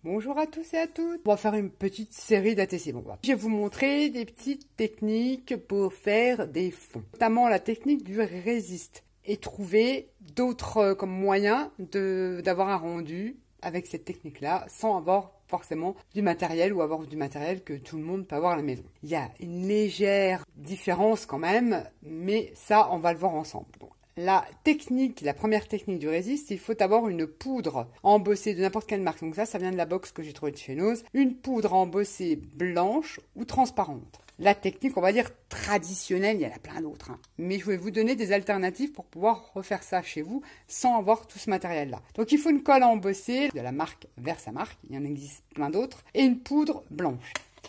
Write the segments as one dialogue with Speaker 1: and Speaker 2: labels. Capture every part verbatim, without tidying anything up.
Speaker 1: Bonjour à tous et à toutes. On va faire une petite série d'A T C. Bon, je vais vous montrer des petites techniques pour faire des fonds, notamment la technique du résiste, et trouver d'autres euh, comme moyens de d'avoir un rendu avec cette technique-là, sans avoir forcément du matériel ou avoir du matériel que tout le monde peut avoir à la maison. Il y a une légère différence quand même, mais ça, on va le voir ensemble. Donc, la technique, la première technique du résiste, il faut avoir une poudre embossée de n'importe quelle marque. Donc ça, ça vient de la box que j'ai trouvée de chez Noz. Une poudre embossée blanche ou transparente. La technique, on va dire traditionnelle, il y en a plein d'autres. Hein. Mais je vais vous donner des alternatives pour pouvoir refaire ça chez vous sans avoir tout ce matériel-là. Donc il faut une colle embossée de la marque Versamark, il y en existe plein d'autres, et une poudre blanche.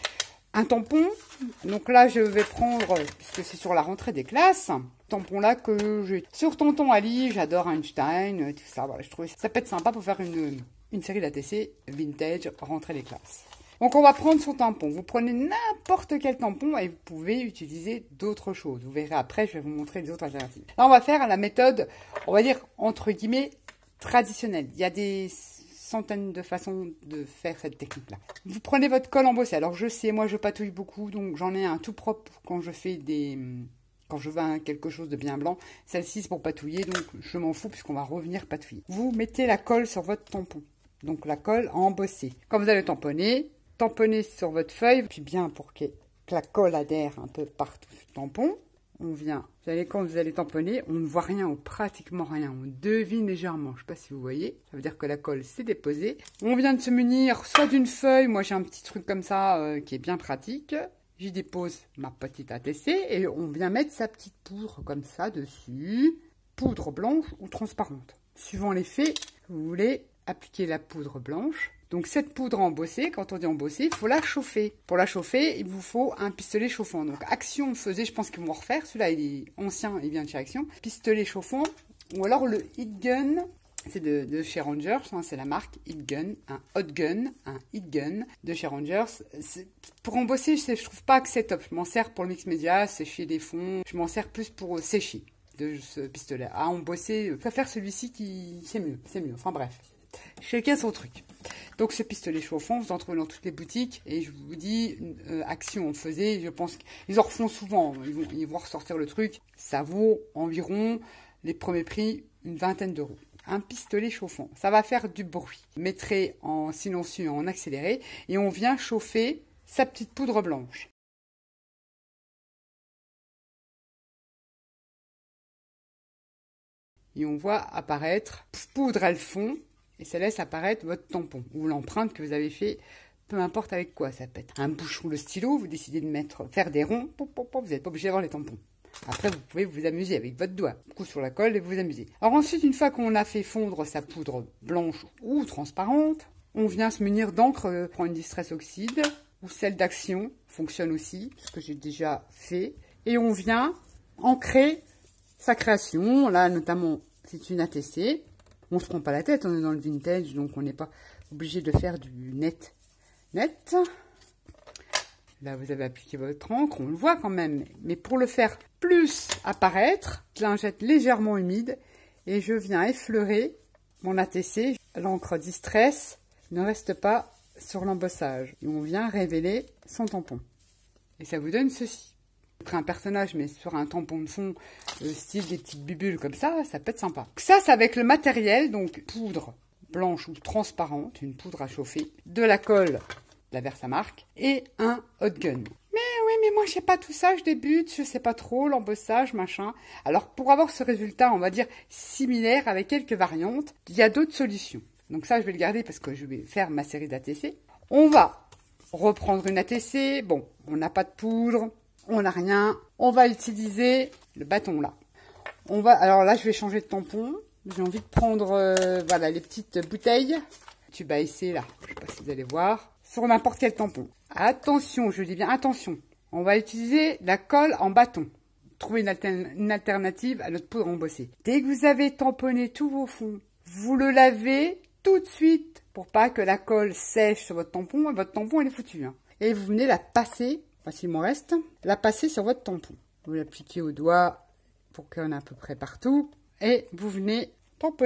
Speaker 1: Un tampon, donc là je vais prendre, puisque c'est sur la rentrée des classes, tampon là que j'ai sur Tonton Ali, j'adore Einstein, tout ça, voilà, je trouvais ça peut être sympa pour faire une, une série d'A T C vintage rentrée des classes. Donc on va prendre son tampon, vous prenez n'importe quel tampon et vous pouvez utiliser d'autres choses, vous verrez après, je vais vous montrer les autres alternatives. Là on va faire la méthode, on va dire entre guillemets, traditionnelle. Il y a des centaines de façons de faire cette technique-là. Vous prenez votre colle embossée. Alors je sais, moi je patouille beaucoup, donc j'en ai un tout propre quand je fais des... Quand je veux un, quelque chose de bien blanc. Celle-ci c'est pour patouiller, donc je m'en fous puisqu'on va revenir patouiller. Vous mettez la colle sur votre tampon. Donc la colle embossée. Quand vous allez tamponner, tamponnez sur votre feuille, puis bien pour que la colle adhère un peu partout sur le tampon. On vient, vous allez, quand vous allez tamponner, on ne voit rien ou pratiquement rien. On devine légèrement. Je ne sais pas si vous voyez. Ça veut dire que la colle s'est déposée. On vient de se munir soit d'une feuille. Moi, j'ai un petit truc comme ça euh, qui est bien pratique. J'y dépose ma petite A T C et on vient mettre sa petite poudre comme ça dessus. Poudre blanche ou transparente. Suivant l'effet, vous voulez appliquer la poudre blanche. Donc cette poudre embossée, quand on dit embossée, il faut la chauffer. Pour la chauffer, il vous faut un pistolet chauffant. Donc Action faisait, je pense qu'ils vont refaire. Celui-là, il est ancien, il vient de chez Action. Pistolet chauffant. Ou alors le Heat Gun, c'est de, de chez Rangers, hein, c'est la marque Heat Gun. Un Hot Gun, un Heat Gun de chez Rangers. Pour embosser, je, je trouve pas que c'est top. Je m'en sers pour le mix média, sécher des fonds. Je m'en sers plus pour sécher de ce pistolet. À embosser, je préfère celui-ci qui... C'est mieux, c'est mieux. Enfin bref. Chacun son truc. Donc ce pistolet chauffant, vous en trouvez dans toutes les boutiques. Et je vous dis, euh, Action en faisait, je pense qu'ils en refont souvent. Ils vont, ils vont ressortir le truc. Ça vaut environ, les premiers prix, une vingtaine d'euros. Un pistolet chauffant, ça va faire du bruit. Mettrez en silencieux, en accéléré. Et on vient chauffer sa petite poudre blanche. Et on voit apparaître, poudre elle fond. Et ça laisse apparaître votre tampon ou l'empreinte que vous avez fait, peu importe avec quoi. Ça peut être un bouchon, le stylo, vous décidez de mettre, faire des ronds, pop, pop, pop, vous n'êtes pas obligé d'avoir les tampons. Après, vous pouvez vous amuser avec votre doigt, coup sur la colle et vous amuser. Alors ensuite, une fois qu'on a fait fondre sa poudre blanche ou transparente, on vient se munir d'encre, prend une Distress Oxide ou celle d'Action, fonctionne aussi, ce que j'ai déjà fait. Et on vient ancrer sa création, là notamment c'est une A T C. On ne se prend pas la tête, on est dans le vintage, donc on n'est pas obligé de faire du net. Net. Là, vous avez appliqué votre encre, on le voit quand même. Mais pour le faire plus apparaître, lingette légèrement humide et je viens effleurer mon A T C. L'encre Distress ne reste pas sur l'embossage. Et on vient révéler son tampon. Et ça vous donne ceci. Un personnage mais sur un tampon de fond euh, style des petites bubules comme ça, ça peut être sympa. Ça c'est avec le matériel, donc poudre blanche ou transparente, une poudre à chauffer, de la colle de la Versamark et un Hot Gun. Mais oui, mais moi je sais pas tout ça, je débute, je sais pas trop l'embossage, machin. Alors pour avoir ce résultat, on va dire similaire avec quelques variantes, il y a d'autres solutions. Donc ça je vais le garder parce que je vais faire ma série d'A T C. On va reprendre une A T C, bon, on n'a pas de poudre. On n'a rien. On va utiliser le bâton là. On va. Alors là, je vais changer de tampon. J'ai envie de prendre, euh, voilà, les petites bouteilles. Tube à essai là. Je sais pas si vous allez voir. Sur n'importe quel tampon. Attention, je dis bien attention. On va utiliser la colle en bâton. Trouver une, alter une alternative à notre poudre embossée. Dès que vous avez tamponné tous vos fonds, vous le lavez tout de suite pour pas que la colle sèche sur votre tampon et votre tampon il est foutu. Hein. Et vous venez la passer. S'il m'en reste, la passer sur votre tampon. Vous l'appliquez au doigt pour qu'il y en ait à peu près partout. Et vous venez tamponner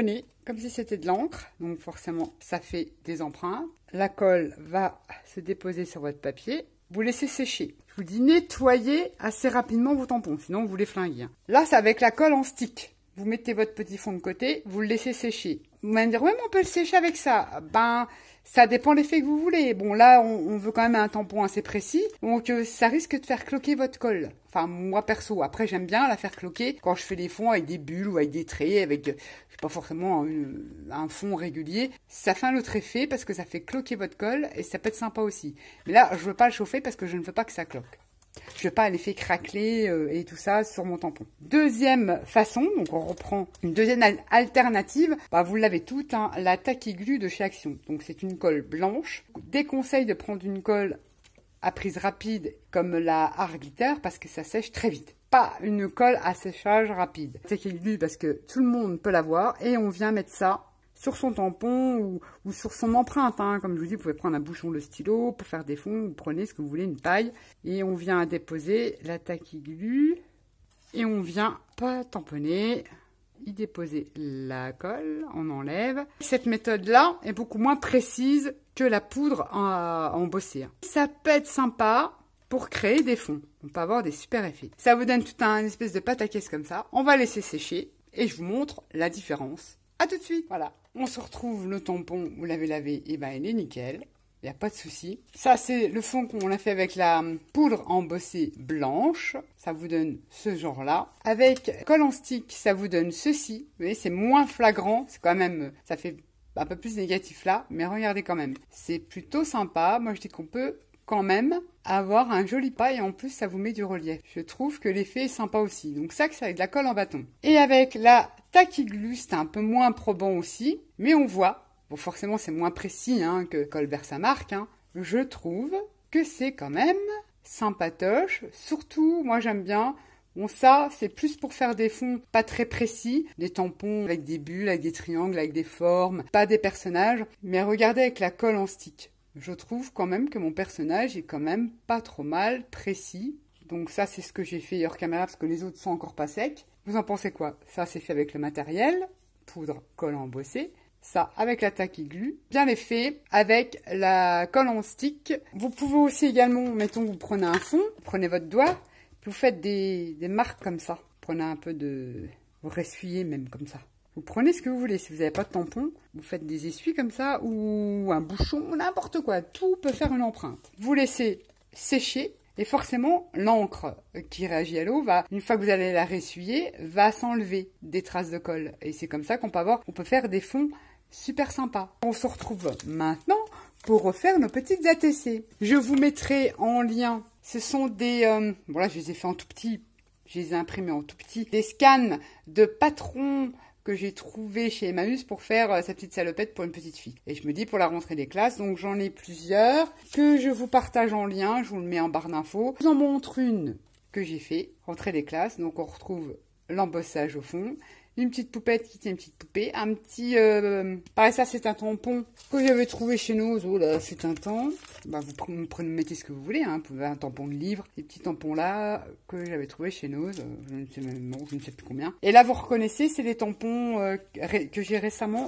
Speaker 1: comme si c'était de l'encre. Donc forcément, ça fait des empreintes. La colle va se déposer sur votre papier. Vous laissez sécher. Je vous dis nettoyez assez rapidement vos tampons, sinon vous les flinguez. Là, c'est avec la colle en stick. Vous mettez votre petit fond de côté, vous le laissez sécher. Vous m'allez me dire, ouais, mais on peut le sécher avec ça. Ben, ça dépend de l'effet que vous voulez. Bon, là, on, on veut quand même un tampon assez précis. Donc, euh, ça risque de faire cloquer votre colle. Enfin, moi, perso. Après, j'aime bien la faire cloquer quand je fais des fonds avec des bulles ou avec des traits, avec, euh, je sais pas forcément un, un fond régulier. Ça fait un autre effet parce que ça fait cloquer votre colle et ça peut être sympa aussi. Mais là, je veux pas le chauffer parce que je ne veux pas que ça cloque. Je veux pas l'effet craquelé euh, et tout ça sur mon tampon. Deuxième façon, donc on reprend une deuxième alternative, bah vous l'avez toute, hein, la Tacky Glue de chez Action. Donc c'est une colle blanche. Déconseille de prendre une colle à prise rapide comme la Art Glitter parce que ça sèche très vite. Pas une colle à séchage rapide. Tacky Glue parce que tout le monde peut l'avoir et on vient mettre ça sur son tampon ou, ou sur son empreinte. Hein. Comme je vous dis, vous pouvez prendre un bouchon de stylo pour faire des fonds. Vous prenez ce que vous voulez, une paille. Et on vient déposer la Tacky Glue. Et on vient pas tamponner. Y déposer la colle. On enlève. Cette méthode-là est beaucoup moins précise que la poudre à embosser. Ça peut être sympa pour créer des fonds. On peut avoir des super effets. Ça vous donne tout un espèce de pâte à caisse comme ça. On va laisser sécher. Et je vous montre la différence. A tout de suite. Voilà, on se retrouve, le tampon, vous l'avez lavé, et ben il est nickel. Il n'y a pas de souci. Ça, c'est le fond qu'on a fait avec la poudre embossée blanche. Ça vous donne ce genre-là. Avec colle en stick, ça vous donne ceci. Vous voyez, c'est moins flagrant. C'est quand même, ça fait un peu plus négatif là. Mais regardez quand même. C'est plutôt sympa. Moi, je dis qu'on peut quand même avoir un joli pas et en plus ça vous met du relief. Je trouve que l'effet est sympa aussi. Donc ça, c'est avec de la colle en bâton. Et avec la Tacky Glue, c'est un peu moins probant aussi, mais on voit, bon forcément c'est moins précis hein, que colle Versamark, hein. Je trouve que c'est quand même sympatoche. Surtout, moi j'aime bien, bon ça c'est plus pour faire des fonds pas très précis, des tampons avec des bulles, avec des triangles, avec des formes, pas des personnages, mais regardez avec la colle en stick. Je trouve quand même que mon personnage est quand même pas trop mal précis. Donc ça, c'est ce que j'ai fait hors caméra parce que les autres sont encore pas secs. Vous en pensez quoi? Ça, c'est fait avec le matériel, poudre, colle embossée. Ça, avec la Tacky Glue. Bien les fait avec la colle en stick. Vous pouvez aussi également, mettons, vous prenez un fond, vous prenez votre doigt, puis vous faites des, des marques comme ça. Vous prenez un peu de... Vous ressuyez même comme ça. Vous prenez ce que vous voulez. Si vous n'avez pas de tampon, vous faites des essuies comme ça ou un bouchon, n'importe quoi. Tout peut faire une empreinte. Vous laissez sécher et forcément, l'encre qui réagit à l'eau va, une fois que vous allez la ressuyer, va s'enlever des traces de colle. Et c'est comme ça qu'on peut avoir, on peut faire des fonds super sympas. On se retrouve maintenant pour refaire nos petites A T C. Je vous mettrai en lien. Ce sont des, euh, bon là je les ai fait en tout petit. Je les ai imprimés en tout petit. Des scans de patrons que j'ai trouvé chez Emmaüs pour faire euh, sa petite salopette pour une petite fille. Et je me dis pour la rentrée des classes, donc j'en ai plusieurs que je vous partage en lien, je vous le mets en barre d'infos. Je vous en montre une que j'ai fait, rentrée des classes, donc on retrouve l'embossage au fond, une petite poupette qui tient une petite poupée, un petit, euh, pareil ça c'est un tampon que j'avais trouvé chez nous, oh là c'est un temps, bah, vous prenez, prenez, mettez ce que vous voulez, hein. Vous pouvez un tampon de livre, ces petits tampons là que j'avais trouvé chez nous, euh, je ne sais même, non, je ne sais plus combien. Et là vous reconnaissez, c'est les tampons euh, que j'ai récemment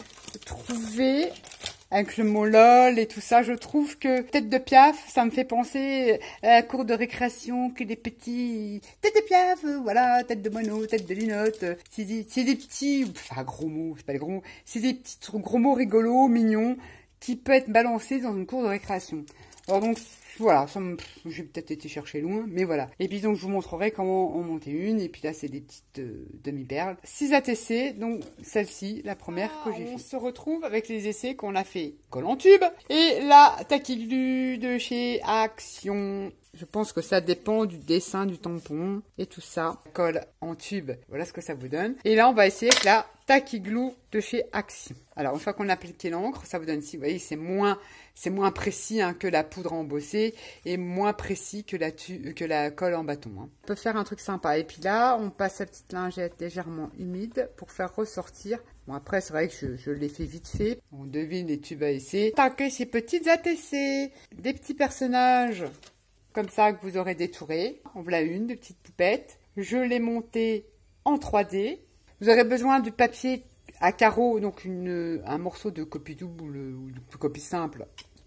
Speaker 1: trouvé avec le mot lol et tout ça. Je trouve que tête de Piaf, ça me fait penser à la cour de récréation, que des petits tête de Piaf, voilà, tête de moineau, tête de linotte, c'est des, c'est des petits, enfin gros mots, c'est pas des gros mots, c'est des petits gros mots rigolos, mignons, qui peuvent être balancés dans une cour de récréation. Alors donc voilà, j'ai peut-être été chercher loin, mais voilà. Et puis donc je vous montrerai comment en monter une, et puis là c'est des petites euh, demi-perles. six A T C, donc celle-ci, la première ah, que j'ai fait. On se retrouve avec les essais qu'on a fait colle en tube, et la Tacky Glue de chez Action. Je pense que ça dépend du dessin du tampon et tout ça. Colle en tube, voilà ce que ça vous donne. Et là, on va essayer avec la Tacky Glue de chez Action. Alors, une fois qu'on a appliqué l'encre, ça vous donne ici, vous voyez, c'est moins, c'est moins précis hein, que la poudre embossée et moins précis que la, tu, que la colle en bâton. Hein. On peut faire un truc sympa. Et puis là, on passe la petite lingette légèrement humide pour faire ressortir. Bon, après, c'est vrai que je, je l'ai fait vite fait. On devine les tubes à essai. Taquez ces petites A T C, des petits personnages comme ça que vous aurez détouré. En voilà une, de petites poupettes. Je l'ai montée en trois D. Vous aurez besoin du papier à carreaux, donc une, un morceau de copie double ou de copie simple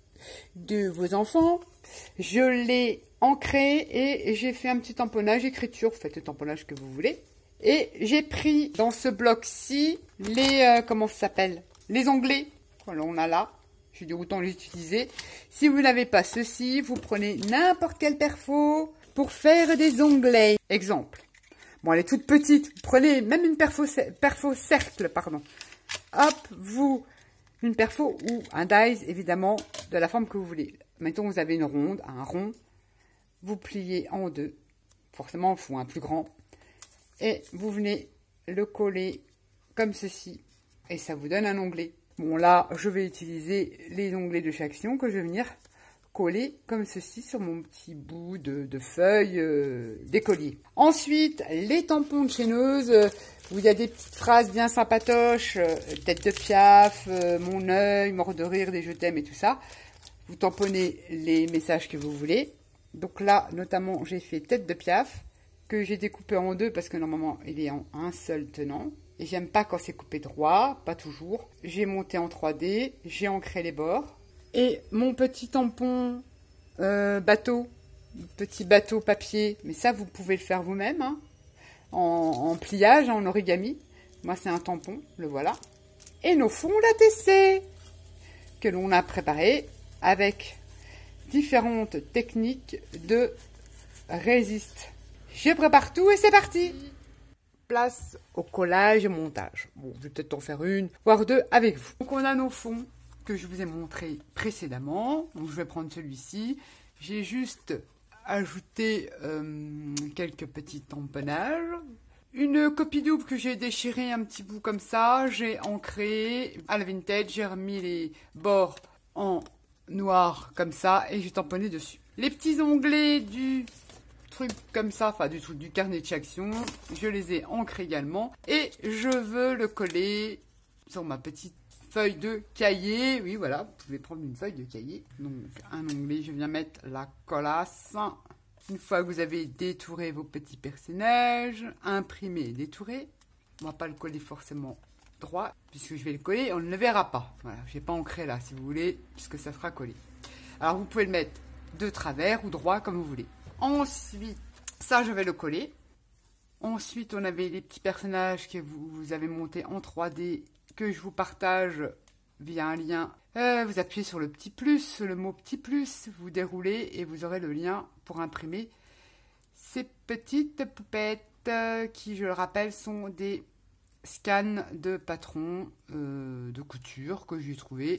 Speaker 1: de vos enfants. Je l'ai ancré et j'ai fait un petit tamponnage, écriture, vous faites le tamponnage que vous voulez. Et j'ai pris dans ce bloc-ci les, euh, comment ça s'appelle, les onglets. Voilà, on a là. J'ai dit autant les utiliser. Si vous n'avez pas ceci, vous prenez n'importe quel perfo pour faire des onglets. Exemple. Bon, elle est toute petite. Vous prenez même une perfo, perfo cercle, pardon. Hop, vous, une perfo ou un dies, évidemment, de la forme que vous voulez. Mettons, vous avez une ronde, un rond. Vous pliez en deux. Forcément, il faut un plus grand. Et vous venez le coller comme ceci. Et ça vous donne un onglet. Bon, là, je vais utiliser les onglets de chaque action que je vais venir coller comme ceci sur mon petit bout de, de feuille euh, d'écolier. Ensuite, les tampons de chaineuse, euh, où il y a des petites phrases bien sympatoches, euh, tête de Piaf, euh, mon œil, mort de rire, des je t'aime et tout ça. Vous tamponnez les messages que vous voulez. Donc là, notamment, j'ai fait tête de Piaf, que j'ai découpé en deux parce que normalement, il est en un seul tenant. Et j'aime pas quand c'est coupé droit, pas toujours. J'ai monté en trois D, j'ai ancré les bords. Et mon petit tampon euh, bateau, petit bateau papier, mais ça vous pouvez le faire vous-même, hein, en, en pliage, en origami. Moi c'est un tampon, le voilà. Et nos fonds d'A T C, que l'on a préparés avec différentes techniques de résiste. Je prépare tout et c'est parti! Place au collage et montage. Bon, je vais peut-être en faire une, voire deux avec vous. Donc on a nos fonds que je vous ai montré précédemment. Donc je vais prendre celui-ci. J'ai juste ajouté euh, quelques petits tamponnages. Une copie double que j'ai déchirée un petit bout comme ça. J'ai ancré à la vintage. J'ai remis les bords en noir comme ça et j'ai tamponné dessus. Les petits onglets du truc comme ça, enfin du truc du carnet de chaque action, je les ai ancrés également et je veux le coller sur ma petite feuille de cahier. Oui, voilà, vous pouvez prendre une feuille de cahier. Donc un onglet, je viens mettre la collasse. Une fois que vous avez détouré vos petits personnages, imprimé et détouré, on va pas le coller forcément droit puisque je vais le coller, on ne le verra pas. Voilà, j'ai pas ancré là si vous voulez puisque ça sera collé. Alors vous pouvez le mettre de travers ou droit comme vous voulez. Ensuite, ça je vais le coller. Ensuite, on avait les petits personnages que vous, vous avez montés en trois D que je vous partage via un lien. Euh, vous appuyez sur le petit plus, le mot petit plus, vous déroulez et vous aurez le lien pour imprimer ces petites poupettes euh, qui, je le rappelle, sont des scans de patrons euh, de couture que j'ai trouvé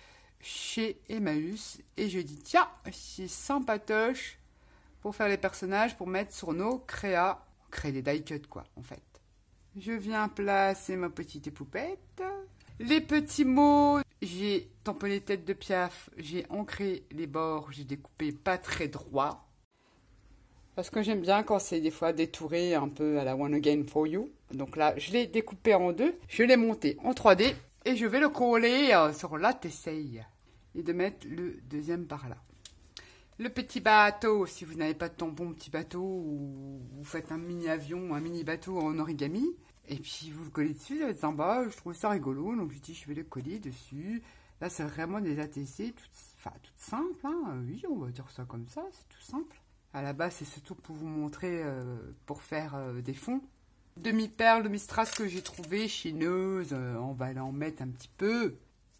Speaker 1: chez Emmaüs. Et je dis, tiens, c'est sympatoche pour faire les personnages, pour mettre sur nos créas, créer des die cuts quoi, en fait. Je viens placer ma petite poupette. Les petits mots, j'ai tamponné tête de Piaf, j'ai ancré les bords, j'ai découpé pas très droit. Parce que j'aime bien quand c'est des fois détouré un peu à la One Again For You. Donc là, je l'ai découpé en deux, je l'ai monté en trois D et je vais le coller euh, sur la t'essaye. Et de mettre le deuxième par là. Le petit bateau, si vous n'avez pas de tampon petit bateau, ou vous faites un mini avion, un mini bateau en origami, et puis vous le collez dessus, ça va être sympa, je trouve ça rigolo, donc je dis je vais le coller dessus. Là c'est vraiment des A T C, toutes, enfin toutes simples, hein. Oui on va dire ça comme ça, c'est tout simple. À la base c'est surtout pour vous montrer, euh, pour faire euh, des fonds. Demi-perle, demi-strass que j'ai trouvé chineuse, euh, on va en mettre un petit peu.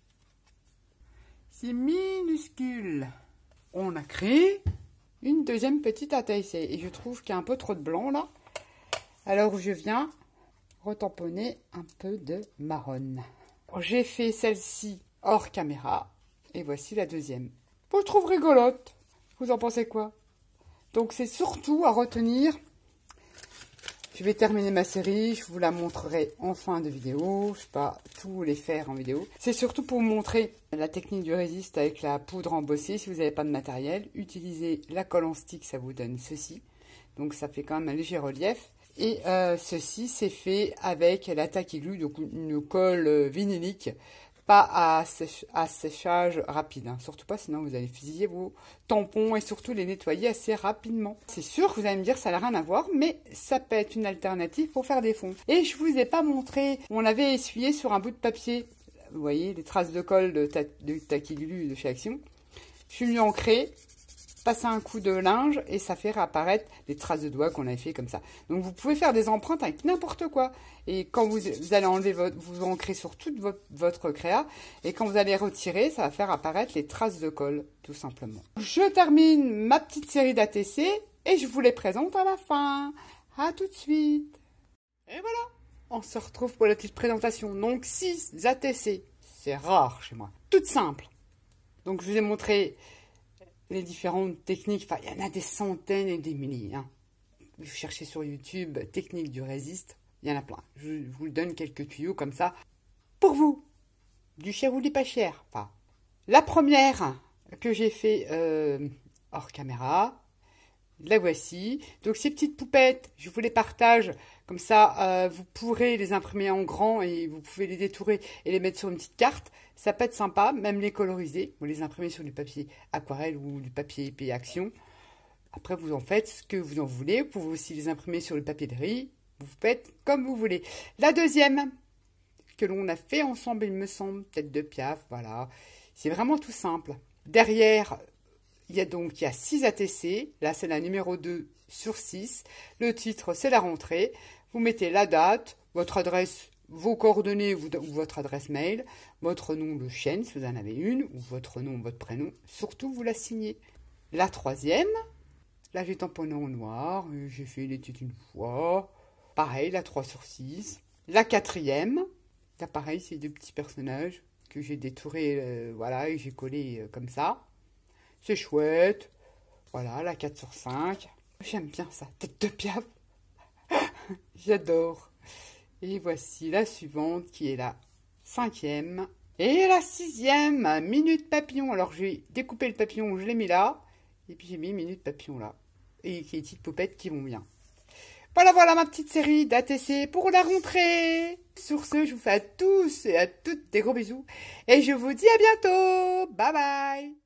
Speaker 1: C'est minuscule. On a créé une deuxième petite A T C. Et je trouve qu'il y a un peu trop de blanc là. Alors je viens retamponner un peu de marron. J'ai fait celle-ci hors caméra. Et voici la deuxième. Bon, je trouve rigolote. Vous en pensez quoi? Donc c'est surtout à retenir. Je vais terminer ma série, je vous la montrerai en fin de vidéo, je ne vais pas tout les faire en vidéo. C'est surtout pour vous montrer la technique du résiste avec la poudre embossée. Si vous n'avez pas de matériel, utilisez la colle en stick, ça vous donne ceci. Donc ça fait quand même un léger relief. Et euh, ceci, c'est fait avec la tacky glue, donc une colle vinylique pas à, sèche, à séchage rapide, hein. Surtout pas, sinon vous allez fusiller vos tampons et surtout les nettoyer assez rapidement. C'est sûr que vous allez me dire ça n'a rien à voir, mais ça peut être une alternative pour faire des fonds. Et je vous ai pas montré, on avait essuyé sur un bout de papier, vous voyez, les traces de colle de, ta, de Taquiglu de chez Action. Je suis venue ancrer, passer un coup de linge et ça fait réapparaître les traces de doigts qu'on avait fait comme ça. Donc vous pouvez faire des empreintes avec n'importe quoi. Et quand vous, vous allez enlever votre, vous ancrez sur toute votre, votre créa et quand vous allez retirer, ça va faire apparaître les traces de colle, tout simplement. Je termine ma petite série d'A T C et je vous les présente à la fin. À tout de suite. Et voilà, on se retrouve pour la petite présentation. Donc six A T C, c'est rare chez moi. Toute simple. Donc je vous ai montré les différentes techniques, enfin il y en a des centaines et des milliers. Hein. Vous cherchez sur YouTube technique du résiste, il y en a plein. Je vous donne quelques tuyaux comme ça pour vous. Du cher ou du pas cher. Enfin, la première que j'ai fait euh, hors caméra, la voici. Donc ces petites poupettes, je vous les partage. Comme ça, euh, vous pourrez les imprimer en grand et vous pouvez les détourer et les mettre sur une petite carte. Ça peut être sympa, même les coloriser. Vous les imprimez sur du papier aquarelle ou du papier épais Action. Après, vous en faites ce que vous en voulez. Vous pouvez aussi les imprimer sur le papier de riz. Vous faites comme vous voulez. La deuxième, que l'on a fait ensemble, il me semble, tête de Piaf, voilà. C'est vraiment tout simple. Derrière, il y a donc il y a six A T C. Là, c'est la numéro deux sur six. Le titre, c'est la rentrée. Vous mettez la date, votre adresse, vos coordonnées ou votre adresse mail, votre nom de chaîne, si vous en avez une, ou votre nom, votre prénom. Surtout, vous la signez. La troisième, là, j'ai tamponné en noir. J'ai fait l'étude une fois. Pareil, la trois sur six. La quatrième, là, pareil, c'est deux petits personnages que j'ai détourés, euh, voilà, et j'ai collé euh, comme ça. C'est chouette. Voilà, la quatre sur cinq. J'aime bien ça, tête de Piaf. J'adore. Et voici la suivante qui est la cinquième. Et la sixième, Minute Papillon. Alors j'ai découpé le papillon, je l'ai mis là. Et puis j'ai mis Minute Papillon là. Et qui est des petites poupettes qui vont bien. Voilà, voilà ma petite série d'A T C pour la rentrée. Sur ce, je vous fais à tous et à toutes des gros bisous. Et je vous dis à bientôt. Bye bye.